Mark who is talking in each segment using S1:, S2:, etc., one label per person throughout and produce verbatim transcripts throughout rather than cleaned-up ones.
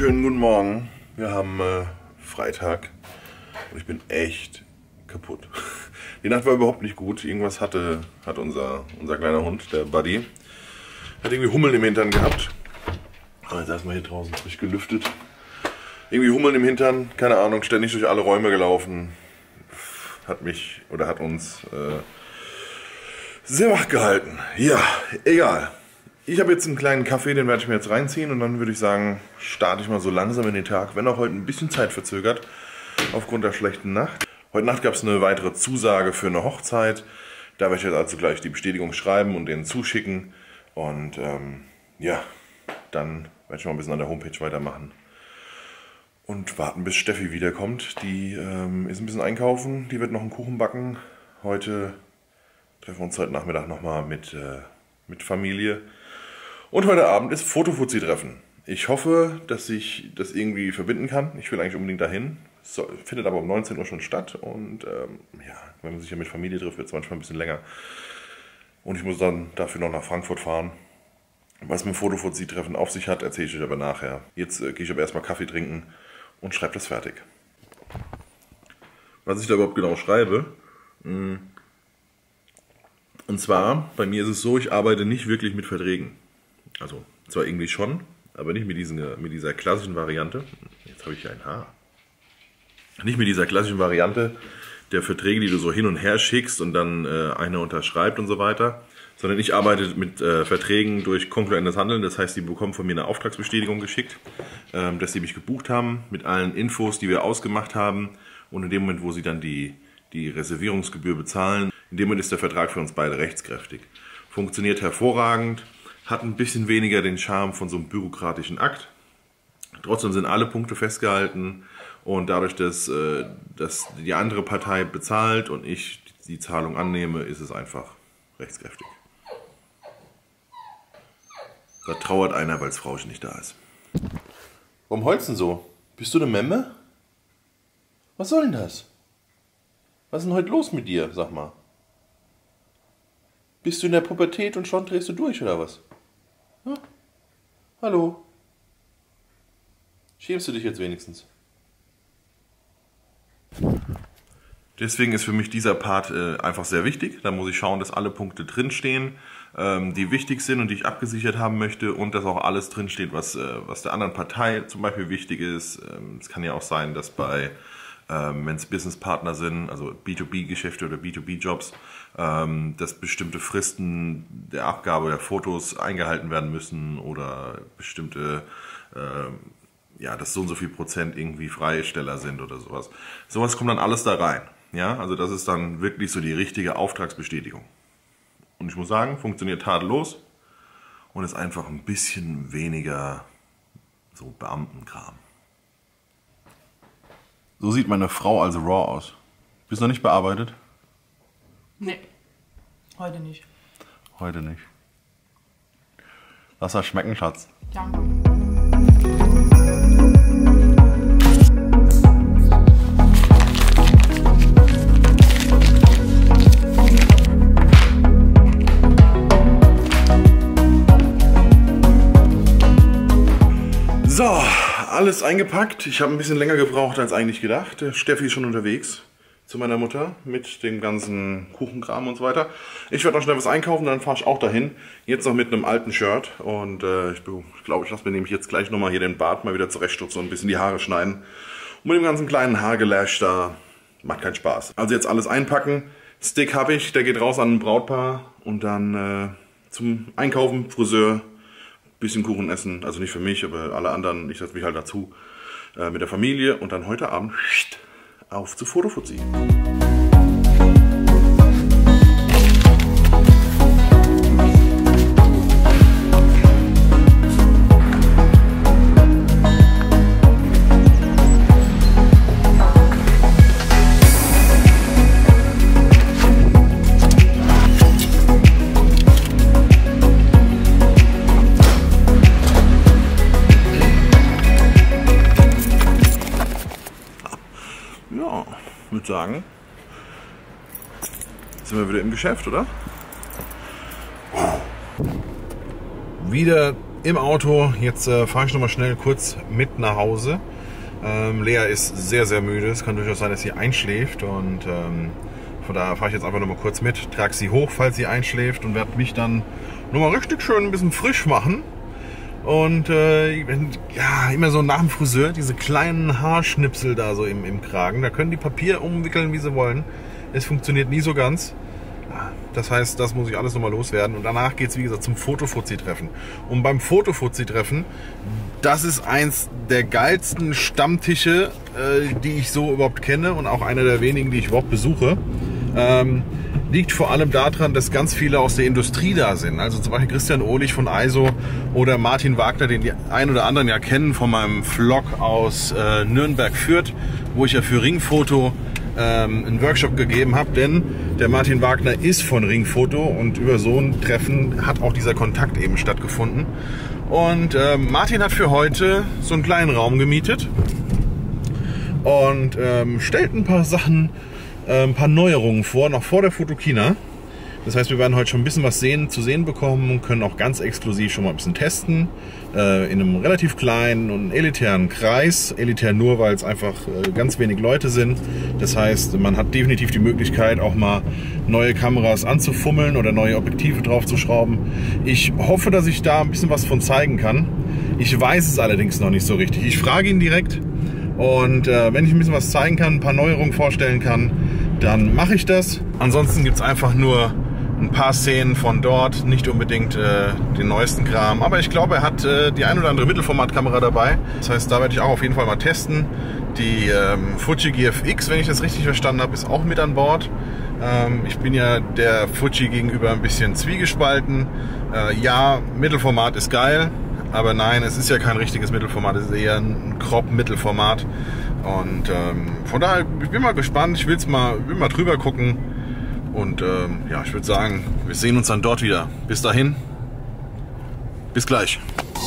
S1: Schönen guten Morgen. Wir haben äh, Freitag und ich bin echt kaputt. Die Nacht war überhaupt nicht gut. Irgendwas hatte, hat unser, unser kleiner Hund, der Buddy, hat irgendwie Hummeln im Hintern gehabt. Aber jetzt erstmal hier draußen frisch gelüftet. Irgendwie Hummeln im Hintern, keine Ahnung, ständig durch alle Räume gelaufen. Hat mich oder hat uns äh, sehr wach gehalten. Ja, egal. Ich habe jetzt einen kleinen Kaffee, den werde ich mir jetzt reinziehen und dann würde ich sagen, starte ich mal so langsam in den Tag, wenn auch heute ein bisschen Zeit verzögert, aufgrund der schlechten Nacht. Heute Nacht gab es eine weitere Zusage für eine Hochzeit. Da werde ich jetzt also gleich die Bestätigung schreiben und denen zuschicken. Und ähm, ja, dann werde ich mal ein bisschen an der Homepage weitermachen. Und warten, bis Steffi wiederkommt. Die ähm, ist ein bisschen einkaufen, die wird noch einen Kuchen backen. Heute treffen wir uns heute Nachmittag nochmal mit, äh, mit Familie. Und heute Abend ist Fotofuzzi-Treffen. Ich hoffe, dass ich das irgendwie verbinden kann. Ich will eigentlich unbedingt dahin. So, findet aber um neunzehn Uhr schon statt. Und ähm, ja, wenn man sich ja mit Familie trifft, wird es manchmal ein bisschen länger. Und ich muss dann dafür noch nach Frankfurt fahren. Was mit dem Fotofuzzi-Treffen auf sich hat, erzähle ich euch aber nachher. Jetzt äh, gehe ich aber erstmal Kaffee trinken und schreibe das fertig. Was ich da überhaupt genau schreibe. Mh, und zwar, bei mir ist es so, ich arbeite nicht wirklich mit Verträgen. Also, zwar irgendwie schon, aber nicht mit, diesen, mit dieser klassischen Variante. Jetzt habe ich hier ein Haar. Nicht mit dieser klassischen Variante der Verträge, die du so hin und her schickst und dann äh, einer unterschreibt und so weiter. Sondern ich arbeite mit äh, Verträgen durch kongruentes Handeln. Das heißt, die bekommen von mir eine Auftragsbestätigung geschickt, ähm, dass sie mich gebucht haben mit allen Infos, die wir ausgemacht haben. Und in dem Moment, wo sie dann die, die Reservierungsgebühr bezahlen, in dem Moment ist der Vertrag für uns beide rechtskräftig. Funktioniert hervorragend. Hat ein bisschen weniger den Charme von so einem bürokratischen Akt. Trotzdem sind alle Punkte festgehalten und dadurch, dass, äh, dass die andere Partei bezahlt und ich die Zahlung annehme, ist es einfach rechtskräftig. Da trauert einer, weil das Frauchen nicht da ist. Warum heulst du denn so? Bist du eine Memme? Was soll denn das? Was ist denn heute los mit dir, sag mal? Bist du in der Pubertät und schon drehst du durch, oder was? Hm? Hallo? Schämst du dich jetzt wenigstens? Deswegen ist für mich dieser Part äh, einfach sehr wichtig. Da muss ich schauen, dass alle Punkte drinstehen, ähm, die wichtig sind und die ich abgesichert haben möchte und dass auch alles drinsteht, was, äh, was der anderen Partei zum Beispiel wichtig ist. Ähm, es kann ja auch sein, dass bei Ähm, wenn es Businesspartner sind, also B zwei B-Geschäfte oder B zwei B-Jobs, ähm, dass bestimmte Fristen der Abgabe der Fotos eingehalten werden müssen oder bestimmte, ähm, ja, dass so und so viel Prozent irgendwie Freistellen sind oder sowas. Sowas kommt dann alles da rein. Ja, also das ist dann wirklich so die richtige Auftragsbestätigung. Und ich muss sagen, funktioniert tadellos und ist einfach ein bisschen weniger so Beamtenkram. So sieht meine Frau also raw aus. Bist du noch nicht bearbeitet?
S2: Nee, heute nicht.
S1: Heute nicht. Lass das schmecken, Schatz.
S2: Danke.
S1: So. Alles eingepackt. Ich habe ein bisschen länger gebraucht als eigentlich gedacht. Steffi ist schon unterwegs zu meiner Mutter mit dem ganzen Kuchenkram und so weiter. Ich werde noch schnell was einkaufen, dann fahre ich auch dahin. Jetzt noch mit einem alten Shirt. Und äh, ich glaube, ich lasse mir nämlich jetzt gleich nochmal hier den Bart mal wieder zurechtstutzen und ein bisschen die Haare schneiden. Und mit dem ganzen kleinen Haargelash da macht keinen Spaß. Also jetzt alles einpacken. Stick habe ich, der geht raus an ein Brautpaar. Und dann äh, zum Einkaufen, Friseur. Bisschen Kuchen essen, also nicht für mich, aber alle anderen, ich setze mich halt dazu, äh, mit der Familie und dann heute Abend auf zu Fotofuzzi. Ich würde sagen, sind wir wieder im Geschäft, oder? Wieder im Auto. Jetzt äh, fahre ich noch mal schnell kurz mit nach Hause. Ähm, Lea ist sehr, sehr müde. Es kann durchaus sein, dass sie einschläft. Und ähm, von daher fahre ich jetzt einfach noch mal kurz mit, trage sie hoch, falls sie einschläft, und werde mich dann noch mal richtig schön ein bisschen frisch machen. Und äh, ja, immer so nach dem Friseur, diese kleinen Haarschnipsel da so im, im Kragen. Da können die Papier umwickeln, wie sie wollen. Es funktioniert nie so ganz. Das heißt, das muss ich alles nochmal loswerden. Und danach geht es, wie gesagt, zum Foto-Fuzzi-Treffen. Und beim Foto-Fuzzi-Treffen, das ist eins der geilsten Stammtische, äh, die ich so überhaupt kenne, und auch einer der wenigen, die ich überhaupt besuche. Ähm, liegt vor allem daran, dass ganz viele aus der Industrie da sind. Also zum Beispiel Christian Ohlich von I S O oder Martin Wagner, den die ein oder anderen ja kennen von meinem Vlog aus äh, Nürnberg-Fürth, wo ich ja für Ringfoto einen Workshop gegeben habe, denn der Martin Wagner ist von Ringfoto, und über so ein Treffen hat auch dieser Kontakt eben stattgefunden. Und äh, Martin hat für heute so einen kleinen Raum gemietet und ähm, stellt ein paar Sachen, äh, ein paar Neuerungen vor, noch vor der Fotokina. Das heißt, wir werden heute schon ein bisschen was sehen, zu sehen bekommen und können auch ganz exklusiv schon mal ein bisschen testen. Äh, in einem relativ kleinen und elitären Kreis. Elitär nur, weil es einfach äh, ganz wenig Leute sind. Das heißt, man hat definitiv die Möglichkeit, auch mal neue Kameras anzufummeln oder neue Objektive draufzuschrauben. Ich hoffe, dass ich da ein bisschen was von zeigen kann. Ich weiß es allerdings noch nicht so richtig. Ich frage ihn direkt, und äh, wenn ich ein bisschen was zeigen kann, ein paar Neuerungen vorstellen kann, dann mache ich das. Ansonsten gibt es einfach nur ein paar Szenen von dort, nicht unbedingt äh, den neuesten Kram, aber ich glaube, er hat äh, die ein oder andere Mittelformatkamera dabei. Das heißt, da werde ich auch auf jeden Fall mal testen. Die ähm, Fuji G F X, wenn ich das richtig verstanden habe, ist auch mit an Bord. Ähm, ich bin ja der Fuji gegenüber ein bisschen zwiegespalten. Äh, ja, Mittelformat ist geil, aber nein, es ist ja kein richtiges Mittelformat, es ist eher ein Crop-Mittelformat. Und ähm, von daher, ich bin mal gespannt, ich will's mal, will mal drüber gucken. Und ähm, ja, ich würde sagen, wir sehen uns dann dort wieder. Bis dahin, bis gleich.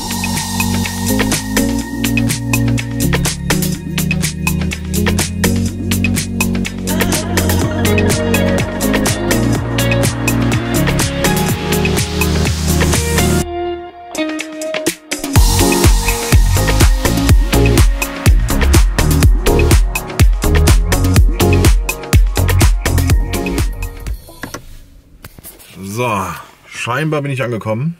S1: So, scheinbar bin ich angekommen.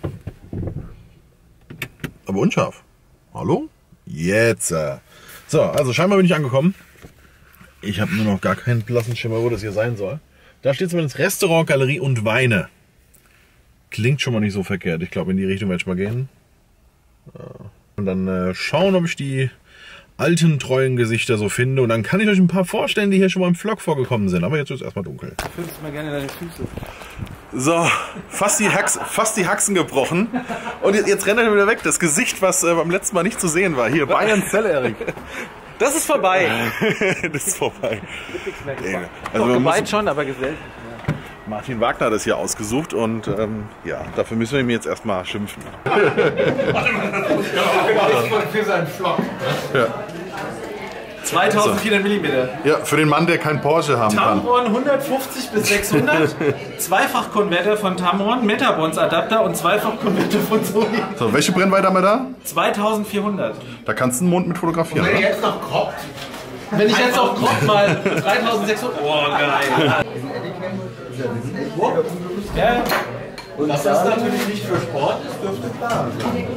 S1: Aber unscharf. Hallo? Jetzt. So, also scheinbar bin ich angekommen. Ich habe nur noch gar keinen blassen Schimmer, wo das hier sein soll. Da steht zumindest Restaurant, Galerie und Weine. Klingt schon mal nicht so verkehrt. Ich glaube, in die Richtung werde ich mal gehen. Und dann äh, schauen, ob ich die alten, treuen Gesichter so finde. Und dann kann ich euch ein paar vorstellen, die hier schon mal im Vlog vorgekommen sind. Aber jetzt wird es erstmal dunkel.
S3: Filmst mal gerne deine Füße.
S1: So, fast die, Hax, fast die Haxen gebrochen. Und jetzt, jetzt rennt er wieder weg. Das Gesicht, was äh, beim letzten Mal nicht zu sehen war. Hier, Bayern Zell, Erik.
S3: Das ist vorbei.
S1: Das ist vorbei.
S3: Ja.
S1: Also
S3: Doch,
S1: man
S3: gemeint
S1: muss,
S3: schon, aber gesellt.
S1: Martin Wagner hat das hier ausgesucht, und ähm, ja, dafür müssen wir ihm jetzt erstmal schimpfen.
S3: Für seinen Vlog.
S1: Ja.
S3: zweitausendvierhundert Millimeter.
S1: Ja, für den Mann, der kein Porsche haben kann.
S3: Tamron hundertfünfzig bis sechshundert, Zweifachkonverter von Tamron, Metabons-Adapter und Zweifachkonverter von Sony.
S1: So, welche Brennweite haben wir da?
S3: zweitausendvierhundert.
S1: Da kannst du einen Mond mit fotografieren,
S3: Wenn
S1: oder?
S3: ihr jetzt noch kroppt. Wenn ich jetzt noch kroppt mal dreitausendsechshundert. Oh, geil. Ja. Und dass das natürlich nicht für Sport ist, dürfte klar sein.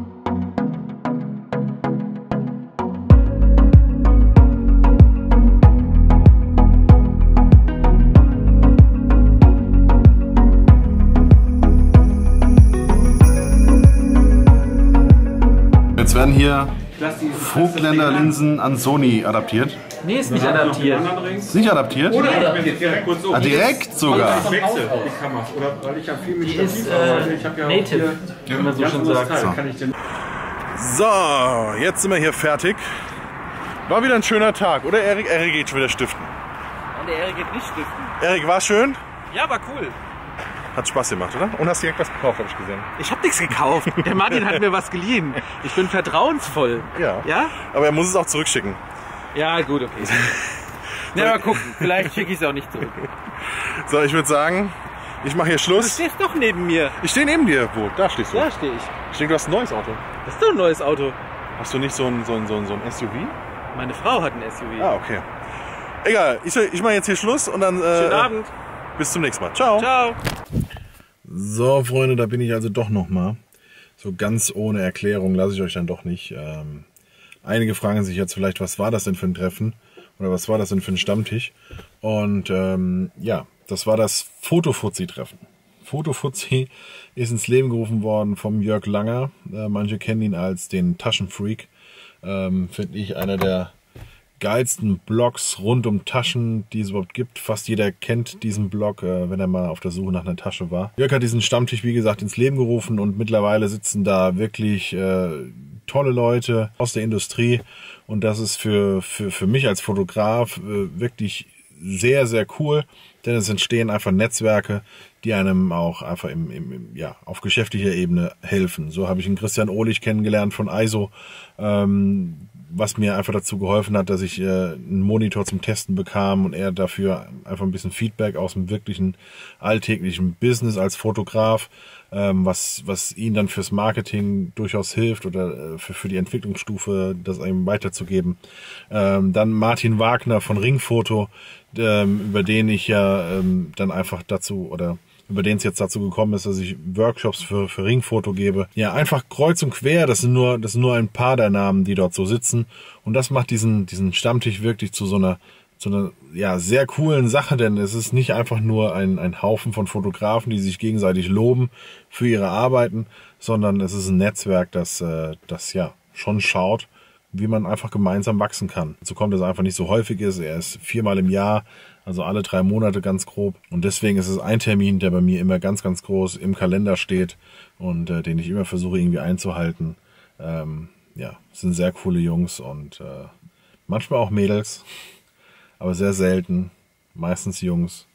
S1: Jetzt werden hier Vogtländer Linsen an Sony adaptiert.
S3: Nee, ist nicht adaptiert.
S1: Ist nicht adaptiert?
S3: Oder adaptiert.
S1: Ah, direkt sogar.
S4: Ich wechsle die Kamera, oder weil ich ja viel mit
S3: Die ist
S4: Stativ
S3: äh,
S4: arbeite. Ich habe ja auch
S3: native,
S4: hier
S3: wie man so
S4: ganz
S3: schon
S4: anderes
S3: sagt.
S4: Teil. Kann ich denn
S1: So, jetzt sind wir hier fertig. War wieder ein schöner Tag, oder Erik? Erik geht schon wieder stiften.
S3: Und der Erik geht nicht stiften.
S1: Erik, war schön?
S3: Ja, war cool.
S1: Hat Spaß gemacht, oder? Und hast direkt was gekauft, habe ich gesehen.
S3: Ich habe nichts gekauft. Der Martin hat mir was geliehen. Ich bin vertrauensvoll.
S1: Ja.
S3: Ja?
S1: Aber er muss es auch zurückschicken.
S3: Ja, gut, okay. Na, mal gucken. Vielleicht schicke ich es auch nicht zurück.
S1: So, ich würde sagen, Ich mache hier
S3: Du
S1: Schluss.
S3: stehst doch neben mir.
S1: Ich stehe neben dir. Wo? Da stehst du.
S3: Da stehe ich.
S1: Ich denke, du hast ein neues Auto.
S3: Das ist doch ein neues Auto.
S1: Hast du nicht so ein, so ein, so ein, so ein S U V?
S3: Meine Frau hat ein S U V.
S1: Ah, okay. Egal, ich, ich mache jetzt hier Schluss und dann... Äh,
S3: Schönen Abend.
S1: Bis zum nächsten Mal. Ciao.
S3: Ciao.
S1: So, Freunde, da bin ich also doch nochmal. So ganz ohne Erklärung lasse ich euch dann doch nicht. Ähm, einige fragen sich jetzt vielleicht, was war das denn für ein Treffen? Oder was war das denn für ein Stammtisch? Und ähm, ja, das war das Foto-Fuzzi-Treffen. Foto-Fuzzi ist ins Leben gerufen worden vom Jörg Langer. Äh, manche kennen ihn als den Taschenfreak. Ähm, Finde ich einer der geilsten Blogs rund um Taschen, die es überhaupt gibt. Fast jeder kennt diesen Blog, äh, wenn er mal auf der Suche nach einer Tasche war. Jörg hat diesen Stammtisch, wie gesagt, ins Leben gerufen und mittlerweile sitzen da wirklich äh, tolle Leute aus der Industrie und das ist für, für, für mich als Fotograf äh, wirklich sehr, sehr cool, denn es entstehen einfach Netzwerke, die einem auch einfach im, im, im, ja, auf geschäftlicher Ebene helfen. So habe ich einen Christian Ohlich kennengelernt von I S O, ähm, was mir einfach dazu geholfen hat, dass ich äh, einen Monitor zum Testen bekam und er dafür einfach ein bisschen Feedback aus dem wirklichen alltäglichen Business als Fotograf, ähm, was was ihn dann fürs Marketing durchaus hilft oder äh, für, für die Entwicklungsstufe, das einem weiterzugeben. Ähm, dann Martin Wagner von Ringfoto, ähm, über den ich ja ähm, dann einfach dazu oder über den es jetzt dazu gekommen ist, dass ich Workshops für, für Ringfoto gebe. Ja, einfach kreuz und quer, das sind nur, das sind nur ein paar der Namen, die dort so sitzen. Und das macht diesen, diesen Stammtisch wirklich zu so einer, zu einer, ja, sehr coolen Sache, denn es ist nicht einfach nur ein, ein Haufen von Fotografen, die sich gegenseitig loben für ihre Arbeiten, sondern es ist ein Netzwerk, das, äh, das, ja, schon schaut, wie man einfach gemeinsam wachsen kann. Dazu kommt, dass er einfach nicht so häufig ist. Er ist viermal im Jahr, also alle drei Monate ganz grob. Und deswegen ist es ein Termin, der bei mir immer ganz, ganz groß im Kalender steht und äh, den ich immer versuche irgendwie einzuhalten. Ähm, ja, es sind sehr coole Jungs und äh, manchmal auch Mädels, aber sehr selten, meistens Jungs.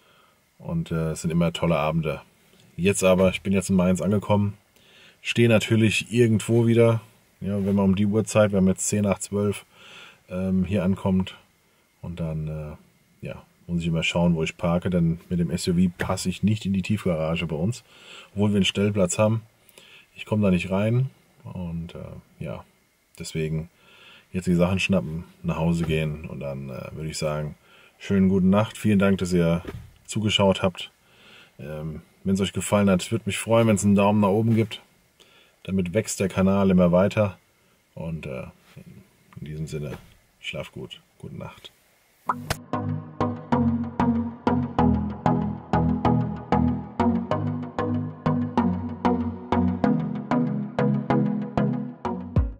S1: Und äh, es sind immer tolle Abende. Jetzt aber, ich bin jetzt in Mainz angekommen, stehe natürlich irgendwo wieder. Ja, wenn man um die Uhrzeit, wir haben jetzt zehn nach zwölf, ähm, hier ankommt und dann äh, ja, muss ich immer schauen, wo ich parke, denn mit dem S U V passe ich nicht in die Tiefgarage bei uns, obwohl wir einen Stellplatz haben. Ich komme da nicht rein und äh, ja, deswegen jetzt die Sachen schnappen, nach Hause gehen und dann äh, würde ich sagen, schönen guten Nacht, vielen Dank, dass ihr zugeschaut habt. Ähm, wenn es euch gefallen hat, würde mich freuen, wenn es einen Daumen nach oben gibt. Damit wächst der Kanal immer weiter. Und äh, in diesem Sinne, schlaf gut. Gute Nacht.